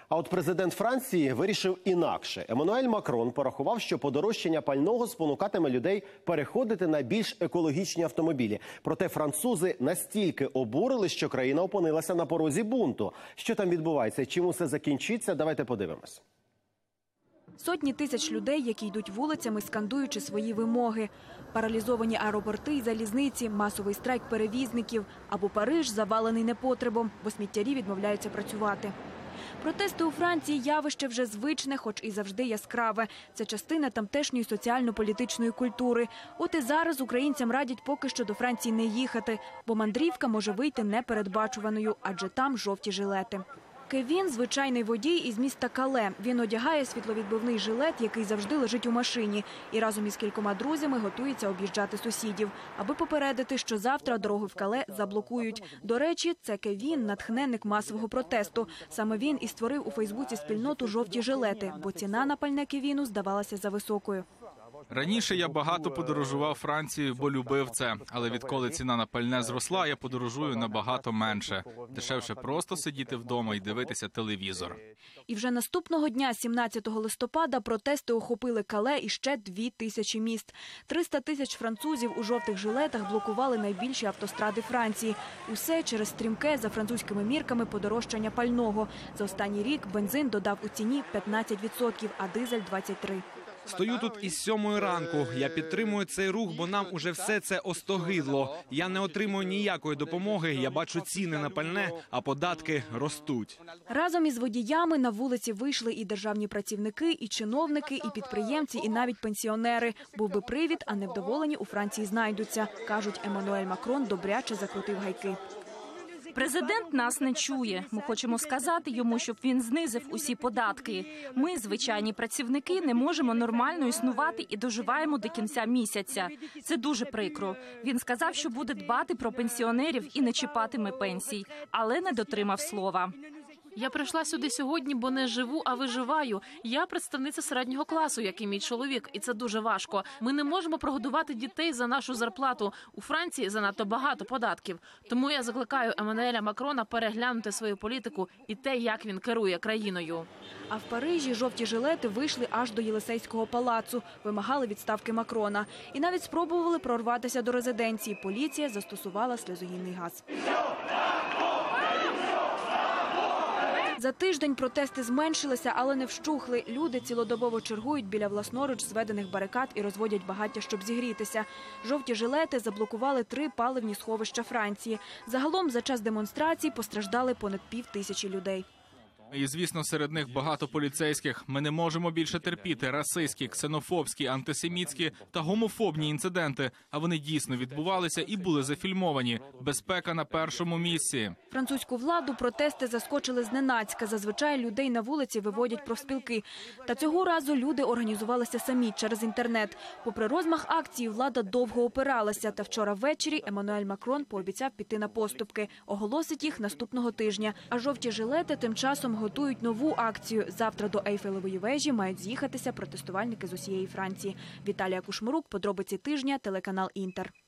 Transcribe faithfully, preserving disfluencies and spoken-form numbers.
А от президент Франції вирішив інакше. Еммануель Макрон порахував, що подорожчання пального спонукатиме людей переходити на більш екологічні автомобілі. Проте французи настільки обурили, що країна опинилася на порозі бунту. Що там відбувається і чим усе закінчиться, давайте подивимось. Сотні тисяч людей, які йдуть вулицями, скандуючи свої вимоги. Паралізовані аеропорти і залізниці, масовий страйк перевізників. Або Париж завалений непотребом, бо сміттярі відмовляються працювати. Протести у Франції – явище вже звичне, хоч і завжди яскраве. Це частина тамтешньої соціально-політичної культури. От і зараз українцям радять поки що до Франції не їхати, бо мандрівка може вийти непередбачуваною, адже там жовті жилети. Кевін – звичайний водій із міста Кале. Він одягає світловідбивний жилет, який завжди лежить у машині, і разом із кількома друзями готується об'їжджати сусідів, аби попередити, що завтра дороги в Кале заблокують. До речі, це Кевін – натхненник масового протесту. Саме він і створив у Фейсбуці спільноту «Жовті жилети», бо ціна на пальне Кевіну здавалася зависокою. Раніше я багато подорожував Францією, бо любив це. Але відколи ціна на пальне зросла, я подорожую набагато менше. Дешевше просто сидіти вдома і дивитися телевізор. І вже наступного дня, сімнадцятого листопада, протести охопили Кале і ще дві тисячі міст. триста тисяч французів у жовтих жилетах блокували найбільші автостради Франції. Усе через стрімке, за французькими мірками, подорожчання пального. За останній рік бензин додав у ціні п'ятнадцять відсотків, а дизель – двадцять три відсотки. Стою тут із сьомої ранку. Я підтримую цей рух, бо нам уже все це остогидло. Я не отримую ніякої допомоги, я бачу ціни на пальне, а податки ростуть. Разом із водіями на вулиці вийшли і державні працівники, і чиновники, і підприємці, і навіть пенсіонери. Був би привід, а невдоволені у Франції знайдуться, кажуть, Еммануель Макрон добряче закрутив гайки. Президент нас не чує. Ми хочемо сказати йому, щоб він знизив усі податки. Ми, звичайні працівники, не можемо нормально існувати і доживаємо до кінця місяця. Це дуже прикро. Він сказав, що буде дбати про пенсіонерів і не чіпатиме пенсій, але не дотримав слова. Я прийшла сюди сьогодні, бо не живу, а виживаю. Я представниця середнього класу, як і мій чоловік, і це дуже важко. Ми не можемо прогодувати дітей за нашу зарплату. У Франції занадто багато податків. Тому я закликаю Еммануеля Макрона переглянути свою політику і те, як він керує країною. А в Парижі жовті жилети вийшли аж до Єлисейського палацу, вимагали відставки Макрона. І навіть спробували прорватися до резиденції. Поліція застосувала сльозогінний газ. За тиждень протести зменшилися, але не вщухли. Люди цілодобово чергують біля власноруч зведених барикад і розводять багаття, щоб зігрітися. Жовті жилети заблокували три паливні сховища Франції. Загалом за час демонстрацій постраждали понад пів тисячі людей. І, звісно, серед них багато поліцейських. Ми не можемо більше терпіти расистські, ксенофобські, антисемітські та гомофобні інциденти. А вони дійсно відбувалися і були зафільмовані. Безпека на першому місці. Французьку владу протести заскочили зненацька. Зазвичай людей на вулиці виводять профспілки. Та цього разу люди організувалися самі через інтернет. Попри розмах акції, влада довго опиралася. Та вчора ввечері Еммануель Макрон пообіцяв піти на поступки. Оголосить їх наступного тижня. А жовті жилети тим часом готують нову акцію. Завтра до Ейфелевої вежі мають з'їхатися протестувальники з усієї Франції. Віталія Кушмирук, подробиці тижня, телеканал «Інтер».